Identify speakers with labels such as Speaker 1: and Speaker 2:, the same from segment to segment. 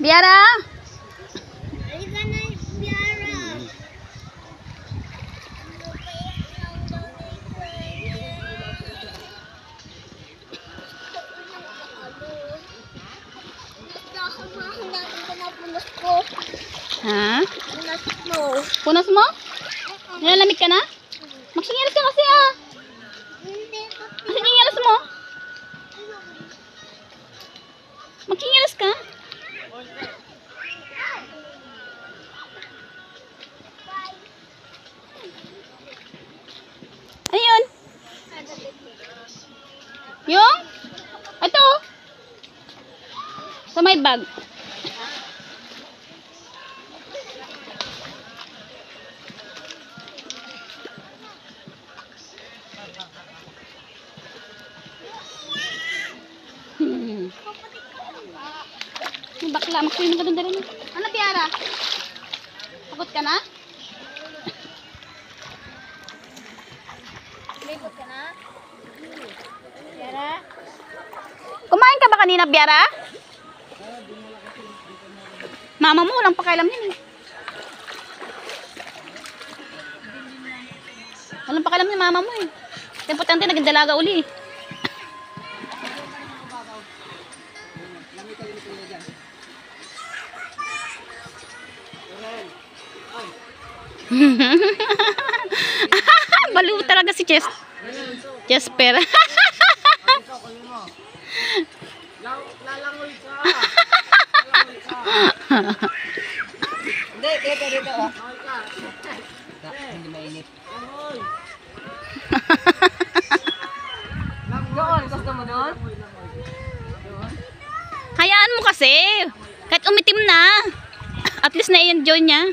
Speaker 1: Biara!
Speaker 2: Halika na, Biara.
Speaker 1: Ha?
Speaker 2: Punas mo.
Speaker 1: Punas mo? Nilalamig ka na? Magsingilas ka kasi ah.
Speaker 2: Hindi.
Speaker 1: Magsingilas mo? Magsingilas ka? Ayun. Yung? Ito. Sa may bag. Yung bakla, magsinom ka doon dali. Ano, Tiara? Pagod ka na?
Speaker 2: Libot ka na? Biara?
Speaker 1: Kumain ka ba kanina, Biara? Mama mo, walang pakialam yan eh. Walang pakialam ni mama mo eh. Importante, naging dalaga uli eh. Baliw talaga si Jesper.
Speaker 3: Lalangoy ka. Hindi, dito. Hindi mainit. Doon, gusto mo doon?
Speaker 1: Hayaan mo kasi. Kahit umitim na. At least na-enjoy niya.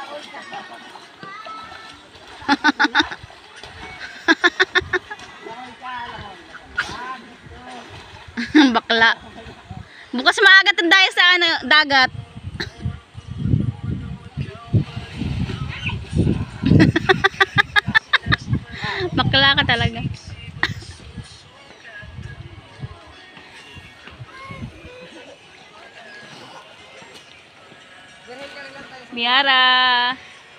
Speaker 1: Bakla. Bukas maaga tayo sa dagat. Bakla ka talaga. Biara.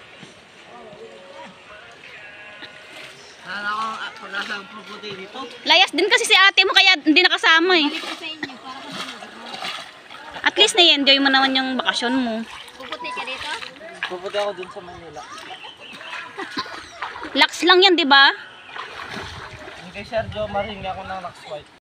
Speaker 3: Hala ko, pag-asa ang puputi dito.
Speaker 1: Layas din kasi si ate mo kaya hindi nakasama eh. At least na-enjoy mo naman yung bakasyon mo.
Speaker 2: Puputi ka dito?
Speaker 3: Puputi ako dun sa Manila.
Speaker 1: Lax lang yan, di ba?
Speaker 3: Kay Sergio Maring ako ng Nax White.